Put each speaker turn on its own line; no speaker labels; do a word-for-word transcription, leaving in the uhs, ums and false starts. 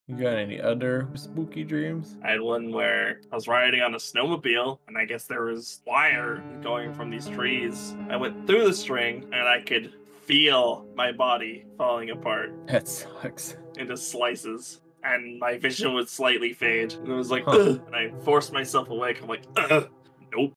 You got any other spooky dreams?
I had one where I was riding on a snowmobile, and I guess there was wire going from these trees. I went through the string, and I could feel my body falling apart
That sucks.
into slices. And my vision would slightly fade. And it was like,
Huh.
ugh. And I forced myself awake. I'm like, ugh.